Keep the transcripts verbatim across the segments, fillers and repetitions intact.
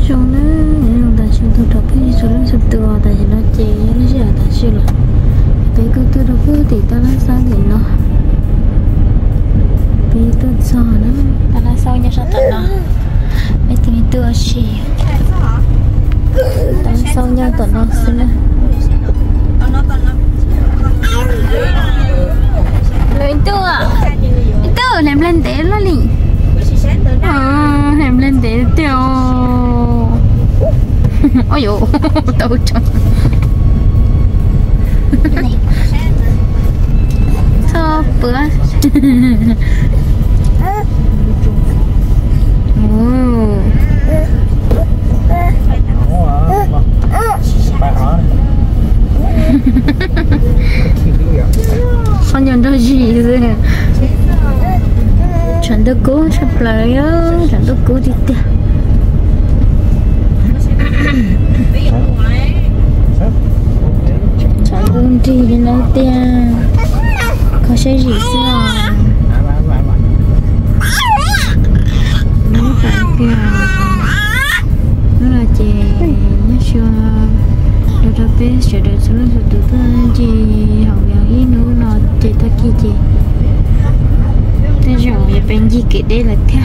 xong đó nhưng ta chưa tôi đọc cái số lượng sập tựa ta chỉ nó chế nó chỉ là ta chưa là cái cứ tôi đọc cái thì ta là sao thì nó bây tôi sao nó ta là sao nhá sao tận nó mấy thì tôi chỉ ta sao nhá tận nó xin nữa lấy tôi à tôi làm lên té nó lì à làm lên té tiêu ôi dồi tao chọn sao bữa con nhận ra gì rồi chẳng được cố sắp lại á chẳng được cố đi tiền chẳng được đi đến đâu tiền có sẽ gì sao nó phải kìa nó là chị nhớ chưa được ra bé sẽ được số lượng tụi ta chị học dạng ý nữa nó chị ta kia chị thế rồi bên gì kể đây là theo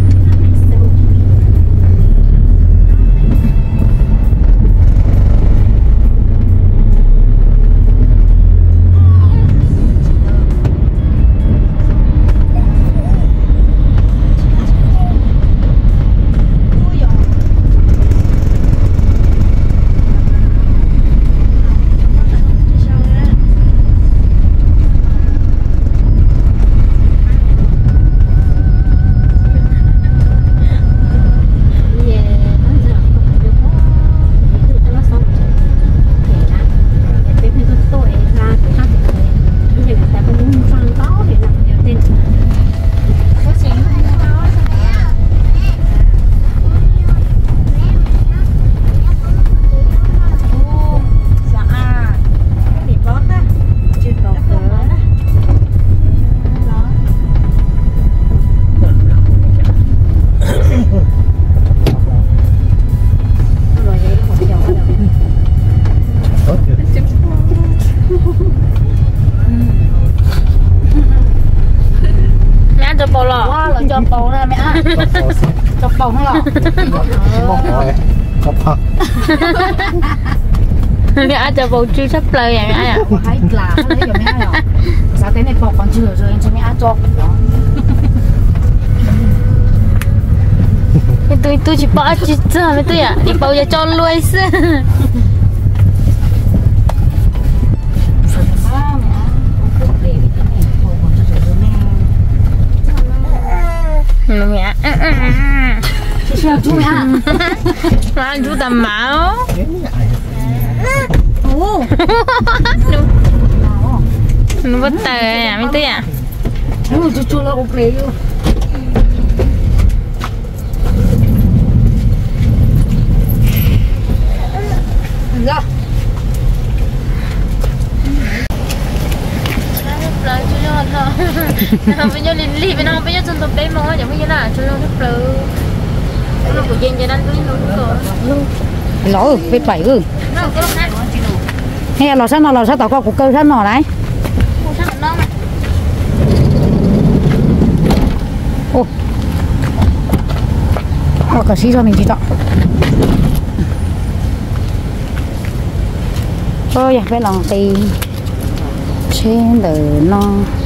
cho bầu ra mẹ cho bầu không lọ mẹ ăn cho bầu chưa sắp lời à mẹ à hay là lấy cho mẹ rồi sao thế này bầu còn chưa rồi em cho mẹ ăn cho tôi tôi chỉ bỏ chỉ giờ với tôi à đi bầu giờ cho lui xưa mẹ sao chú mẹ mà chú tầm máu nó bắt tờ à mấy tía à chú chú chú là ok luôn ra lời chú cho nó nó bây giờ liền li bên nó bây giờ chân tập đấy mà chẳng bây giờ là chú cho nó lời nó của dân cho nên tôi nó lỗ về bảy ừ hay là sao nó là sao tao có cuộc cơ sao nó đấy ô ô cả xí cho mình chỉ chọn ôi phải lòng thì trên đời nó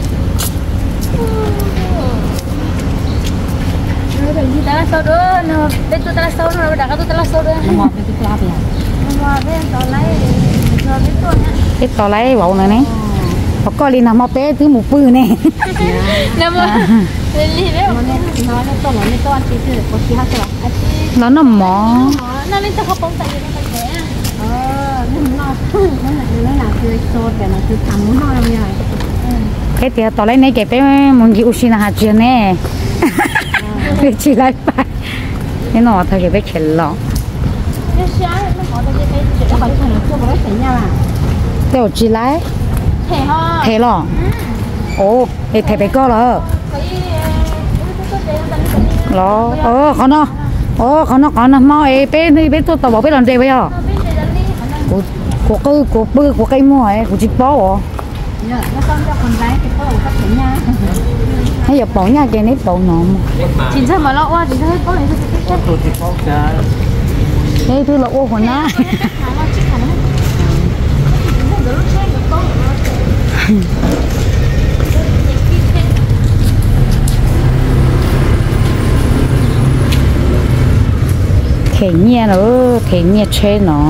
Kita lah saudara, no, betul telah saudara, dah kata telah saudara. Ngọt với cái lá bè. Ngọt với tỏi lấy, ngọt với tỏi nhá. Cái tỏi lấy bầu này này. Có coi đi nằm mọc té thứ một bự này. Nằm mà, lên đi đấy. Nó này to nó này to ăn tí chứ, có tí hát rồi. Nó nằm mỏ. Nó lên cho học bông tại vì nó phải té. Ờ, nó nó nó làm tươi sốt để nó tươi thắm nó làm như này. Cái tiệt tỏi lấy này kẹp cái muốn gì ushi là hạt chuyện nè. Cái chỉ lại phải cái nọ thay cái cái chén lọ Tiểu chỉ lại thế lọ ồ để thế bé co lọ lọ ờ con nó ô có nó có nó mò ấy bên đi bên tôi tàu bảo biết làm gì bây giờ của của cái của bự của cái mua ấy của chị bó à hay giờ bỏ nhà cái nếp bỏ nó chính xác mà lo qua chính xác có này đây thứ là ô của nó thể nhẹ nữa thể nhẹ chơi nó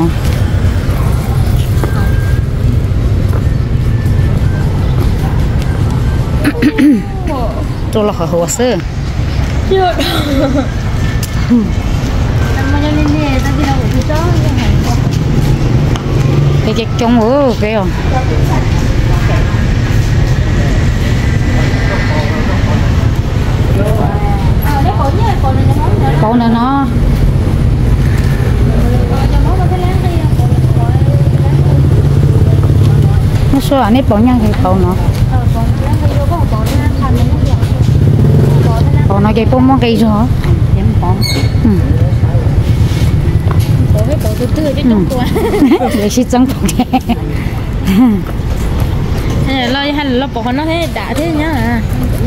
tôi là họ hồ sơ chưa cái cái trong ở cái à con này nó nó số anh ấy bỏ nhang thì bỏ nó bỏ nó cái bông măng cây rồi ừ bỏ từ từ chứ trong quá vậy chứ trong quá hay là lo hay là lo bỏ nó thế đã thế nhá à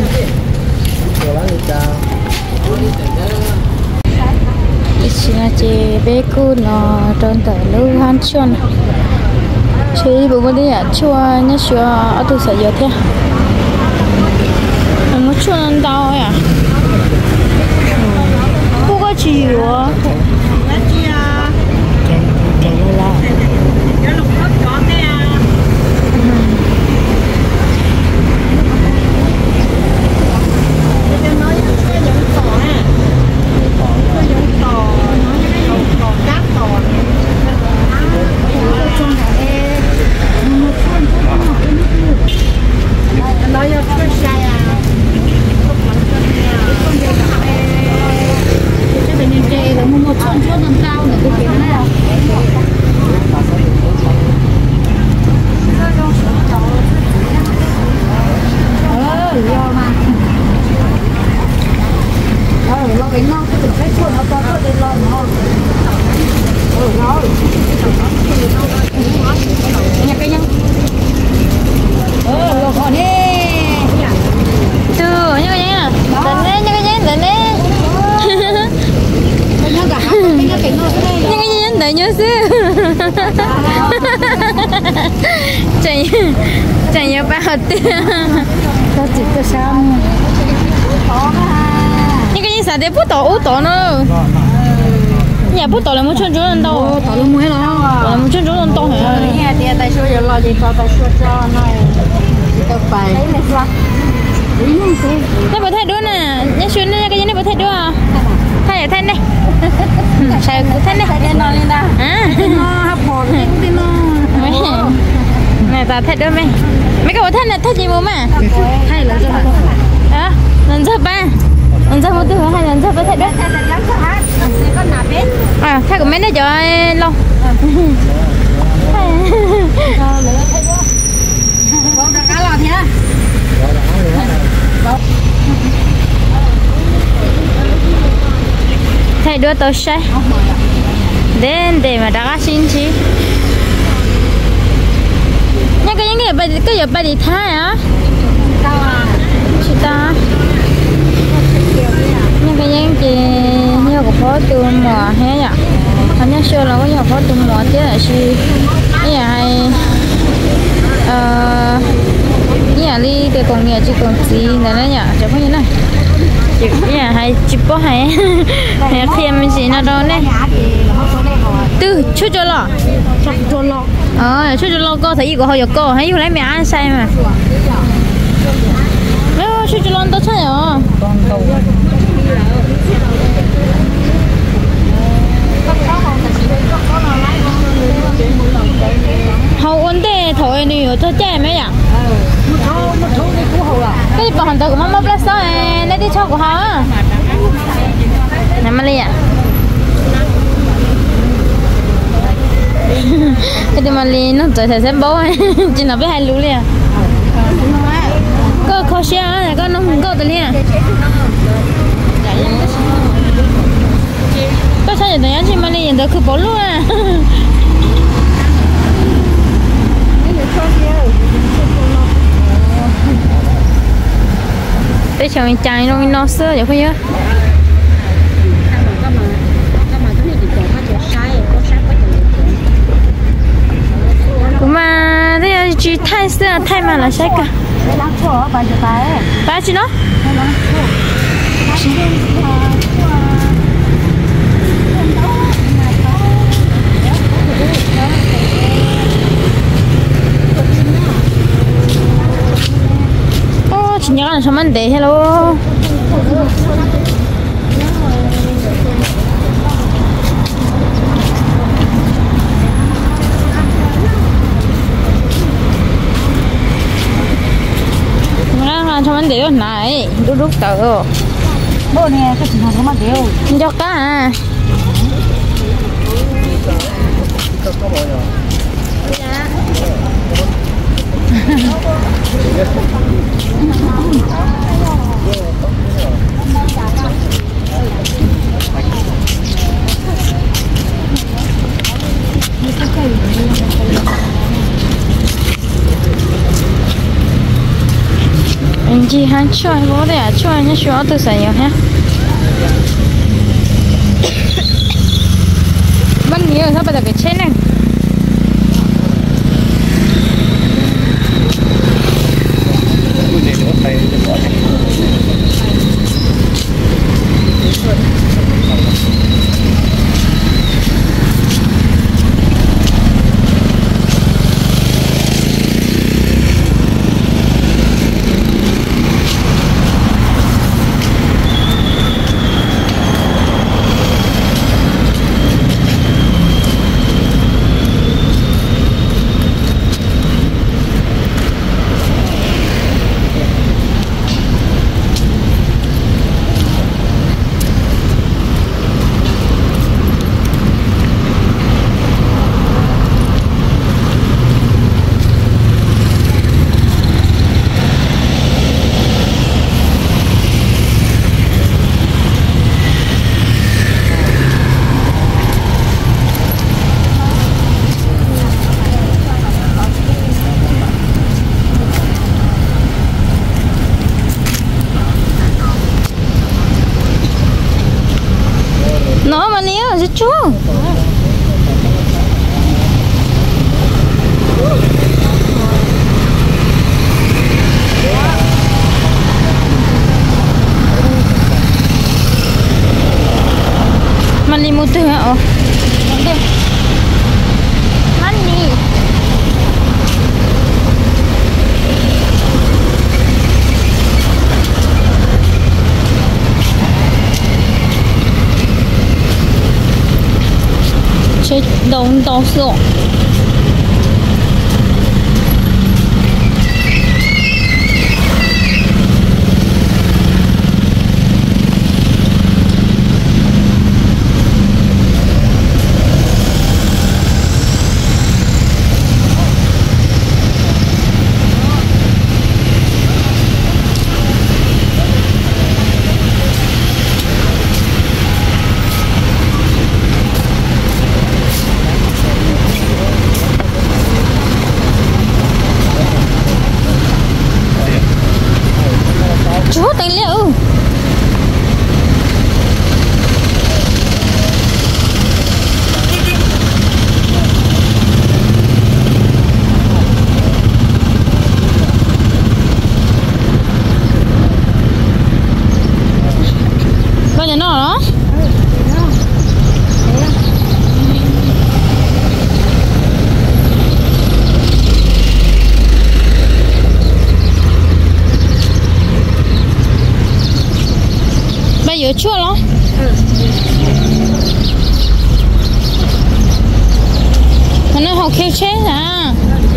chị là chị bé cô nó trong tờ lưu han chôn chị bố bố đi à chua nhá chua ở từ sở giờ thế nó chua ăn đau à cô có chịu à chạy chạy nhiều bao tiền có chỉ có sao những cái gì sao để bút tổ út tổ nữa nhà bút tổ là một chân chỗ lần đầu tổ luôn mới lo là một chân chỗ lần đầu hả nhà thì tại sao giờ lo gì cho tại sao cho nó cái bài nó bảo thay đứa nè nhớ xuyên cái gì nó bảo thay đứa à thay thay này sai thay này thay nó lên đó à nó hấp bột cái nó này ta thay đứa mày mấy cái bảo thay này thay gì bố mà thay là cho à lần thứ ba lần thứ một thứ hai lần thứ ba thay đứa à thay của mấy này cho lâu thay đứa tôi sai đến để mà đã xin chi nhưng cái những cái cái giờ bài đi thay á chị ta nhưng cái những cái nhiều của phó từ mùa hè nhở anh nhớ xưa là có nhiều phó từ mùa thế là gì như là hay như là đi để còn nhà chỉ còn gì nữa đấy nhở chẳng có như này như là hay chụp có hay hay thêm gì nào đó đấy từ chút cho lo cho lo ờ chút cho lo cô thấy của họ giờ cô hay lấy mẹ ăn say mà nếu chút cho lo tốt sao nhở hậu ổn định thôi đi ở thôi chơi mấy nhở cái gì bảo hành của mama plus sao này đi cho của họ nằm đi à cái gì mà đi nó trời trời xem bố chỉ nói với hai lũ liền có khó xe này có nó không có từ liền sao vậy tụi chị mà đi nhận được cứ bỏ luôn à để cho mình chạy nó nó sữa vậy phải nhớ mà thế chị thay sữa thay mà là sai cả ba chị nó ô chị nhớ là sao mình để hello cho mình đeo này đúc đúc tờ bố nè cái gì không mà đeo cho cá à anh chị hắn chơi bố đấy à chơi nhá chơi từ sáng giờ ha bắt nhiều sao bây giờ cái chết này nó mà nếu là chú mani mutu hả mani chế đông đông sữa chú tài liệu bao nhiêu nó đó giờ chua lắm hắn nói họ kêu chết à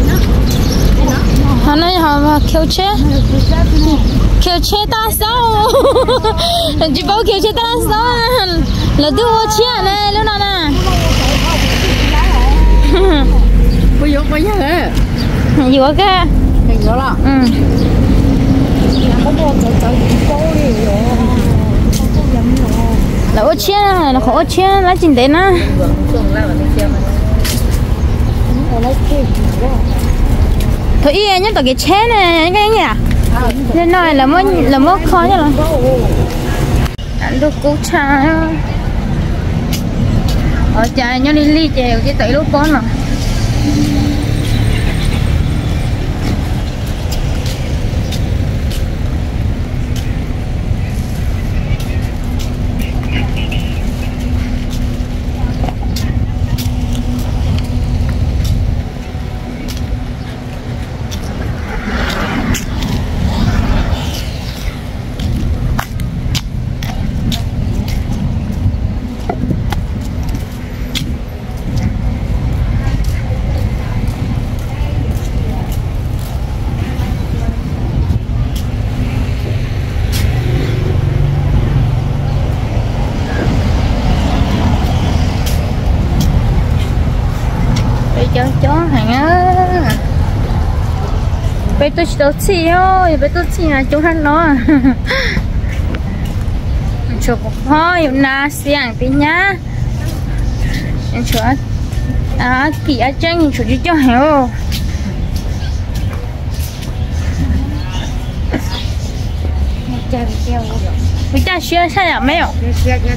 hắn nói họ kêu chết kêu chết ta sao chỉ bảo kêu chết ta sao là đưa chia này lúc nào nè bây giờ bây giờ đấy vừa cái vừa là ừ có một cái cái cô đi rồi không có dám rồi là ô chia là khó ô chia lá chín đến á thôi y nhất là cái chén này cái gì à nên nói là mới là mới khó nhất là ăn được cú trà ở trà nhau đi ly chèo chứ tới lúc con mà cho chó hàng á bây tôi chỉ đâu xí thôi bây tôi xí là chỗ hắn nó chụp một hơi na xiang tí nhá em chụp à kỳ á chân chụp cho hiểu bây giờ xưa sao vậy mấy ạ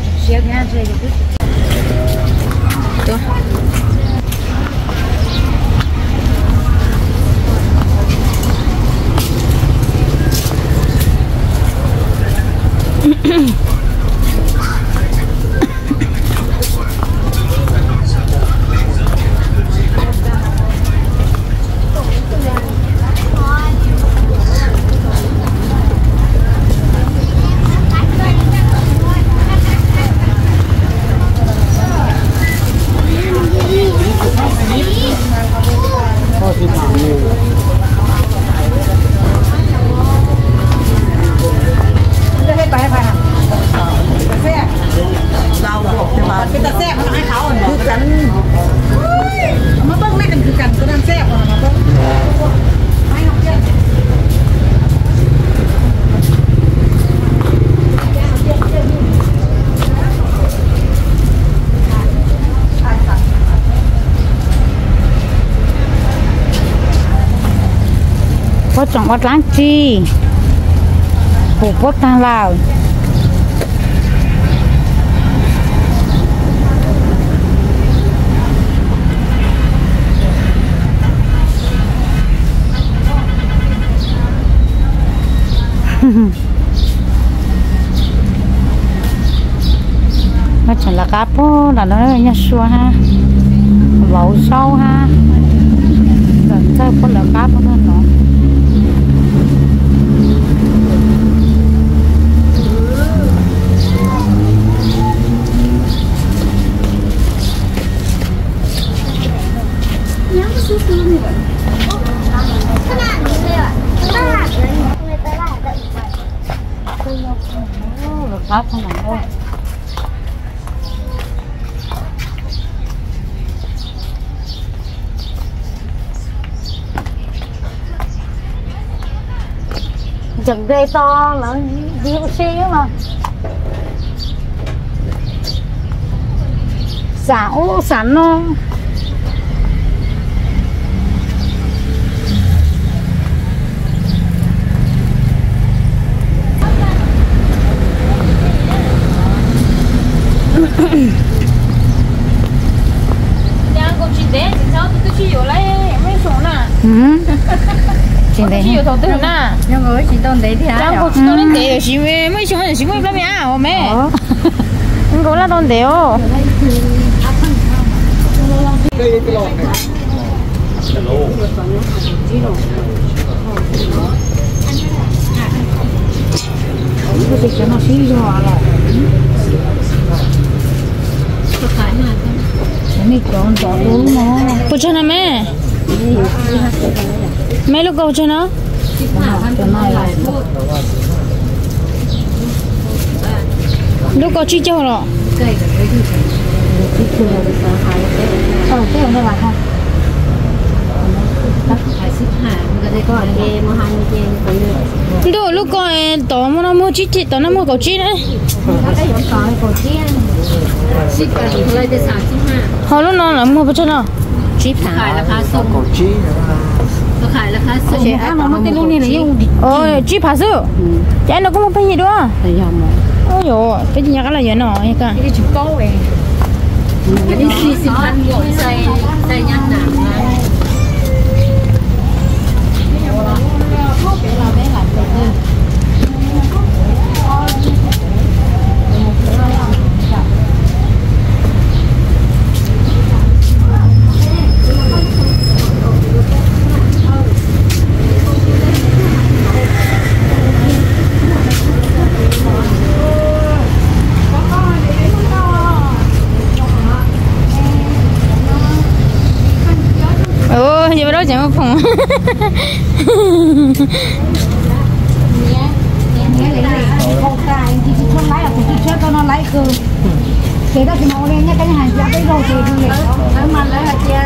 có chọn bắt láng chi hộp bốt tan vào nó chẳng là cá po là nó nhá xua ha vẩu sâu ha rồi sao có là cá po nó Pháp không nằm đâu. Chừng ghê to là diêu xí mà. Xảo sẵn nó. Đang có chuyện đấy, sao tôi chỉ hiểu lấy mấy số nè. Ừ. Chuyện đấy. Chỉ hiểu thầu tư nè. Nhưng mà chỉ tôn đấy thì hả? Đang có tôn đến đấy, chỉ mấy số này chỉ mấy lắm ya, hả mẹ? Nhưng có là tôn đấy ô. Đây cái lon này. Cái gì cho nó xí cho rồi. Ini con chọn luôn mà. Cô cho nó mẹ. Mẹ lúc cô cho nó. Lúc cô chi cho rồi. Ờ, cái này là không. phải xếp hàng cái đấy có cái mà hàng cái cái này đồ lúc coi tao mua nó mua chi chi tao nó mua cầu chi đấy cái giống có cầu chi xếp cái gì lại để sản xếp hàng họ lúc nào là mua bao nhiêu nào chi khải là khá sâu cầu chi nó khải là khá sâu chị ăn nó tên luôn này là yêu ôi chi phá sư chị nó có một cái gì đó tại sao mà ôi dồi cái gì cái là gì nọ vậy cả cái chụp câu ấy cái đi xì xì ăn gọi say say nhăn nặng giờ bắt đầu chẳng có phòng không cái thì chỉ không lấy là cũng chỉ chơi cho nó lấy cơ thế đó thì nó lên nhá cái hàng giá cái đồ thì đi lấy mà lấy là chia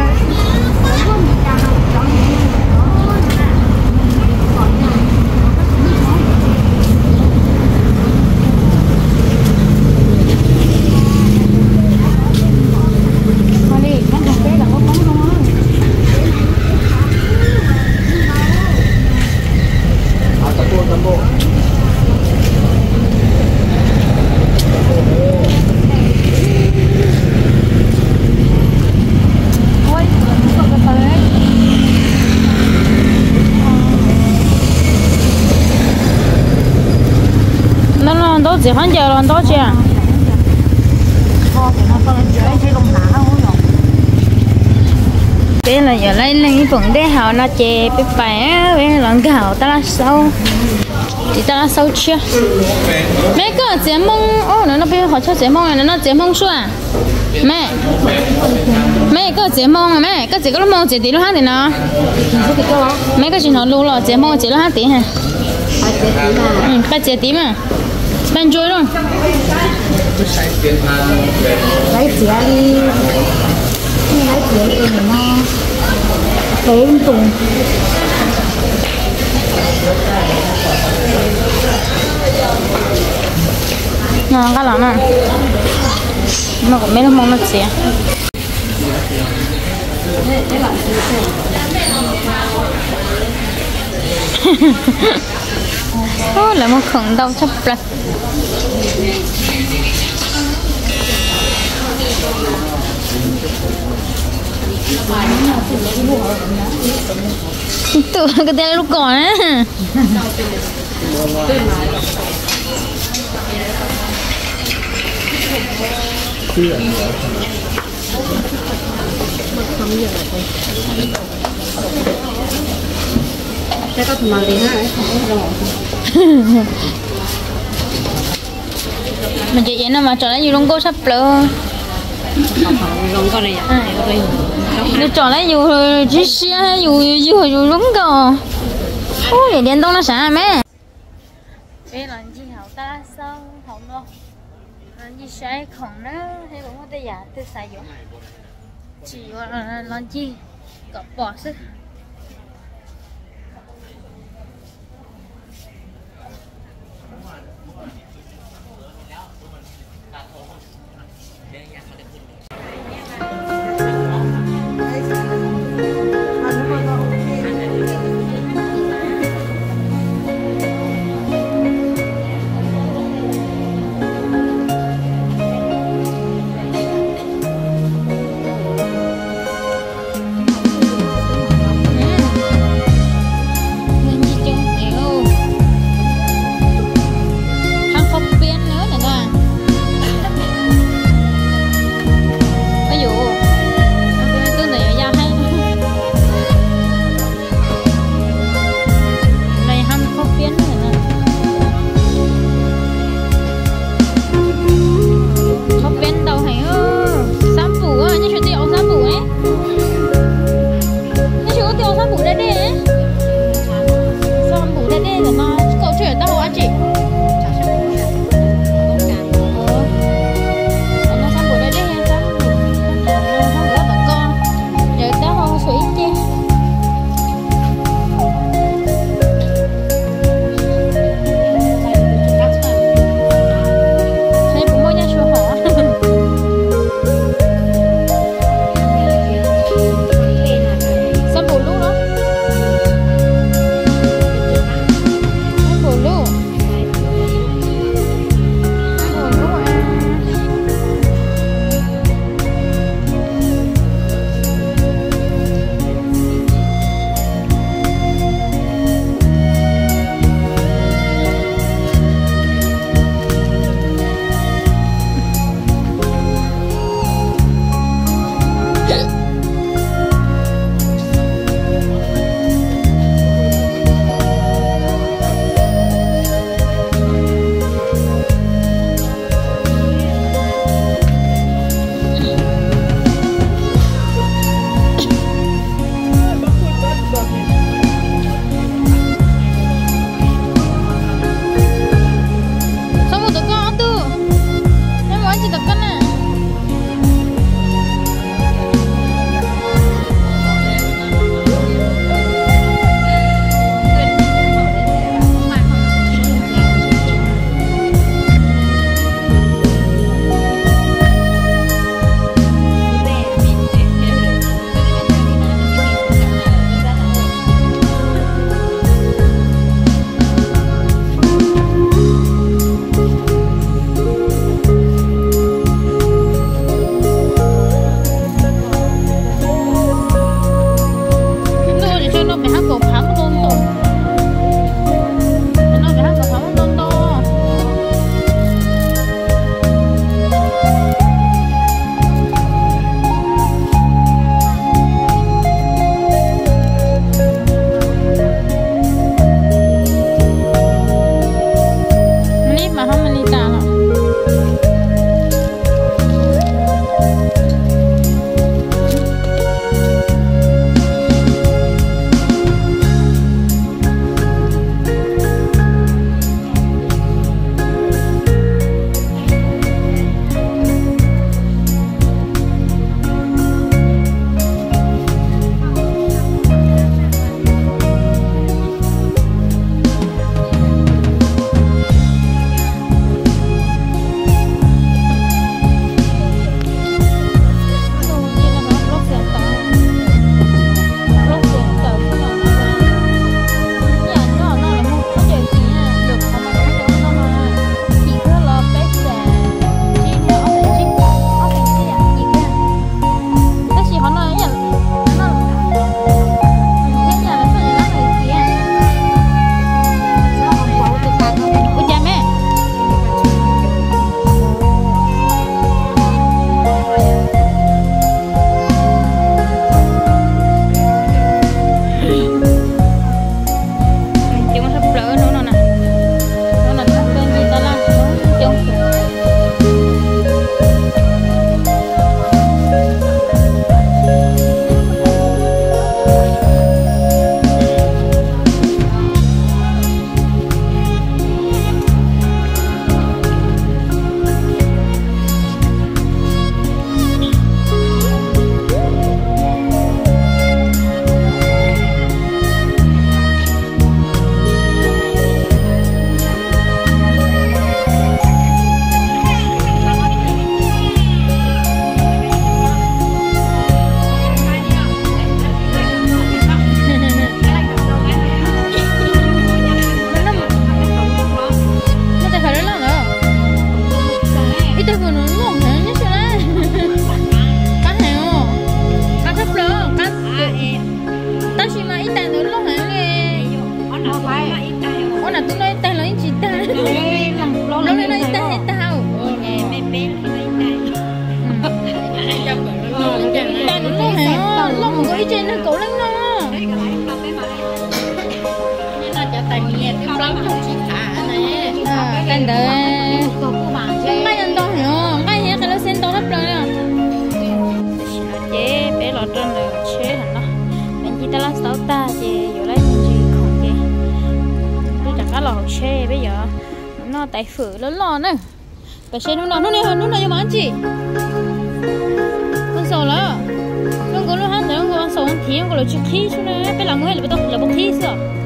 chỉ khoảng giờ là đó chưa đây là giờ lấy lên cái phần để hào nó chè bị bẻ với lần cái hào ta là sâu thì ta là sâu chưa mấy cái chế mông ô nó nó bây họ cho chế mông này nó chế mông à mẹ mấy cái chế mông à mẹ cái chế cái mông chế tí nó hát thì nó mấy cái chuyện nó lưu rồi chế mông chế nó hát tí hả ừ cái chế tí mà bên dưới luôn lấy chè đi lấy chè đi mà thêm tùng ngon cái lắm à mà cũng mấy nó mong nó chè ô là một khổng đau chấp lật tự cái tên lúc còn á cái có thùng màu gì hả mình chị vậy nó mà trở lại nhiều lông cô sắp lỡ rồng con này à nó trở lại nhiều chiếc xe hay nhiều nhiều nhiều lông cô ôi điện đông nó sáng mẹ đây là gì hậu ta sao hậu nó làm gì sai không đó hay bọn tôi giả tôi xài dụng chỉ là làm gì có bỏ sức nó hả lo một cái trên nó cổ lắm nó nên là cho tài nghiệp cái lắm không chỉ cả này à tên đấy ngay nhân to hả ngay hết cái nó sen to lắm rồi nè chế bé lọt trên rồi chế hẳn nó mình chỉ ta là sáu ta chế rồi lấy gì còn gì tôi chẳng có lọt chế bây giờ nó tại phử lớn lò nữa tại xe nó nó nó này nó này mà chị con sầu là nó có nó hát rồi nó có sầu thì nó có là chữ khí xuống này bây làm người là bắt đầu là bốc khí chưa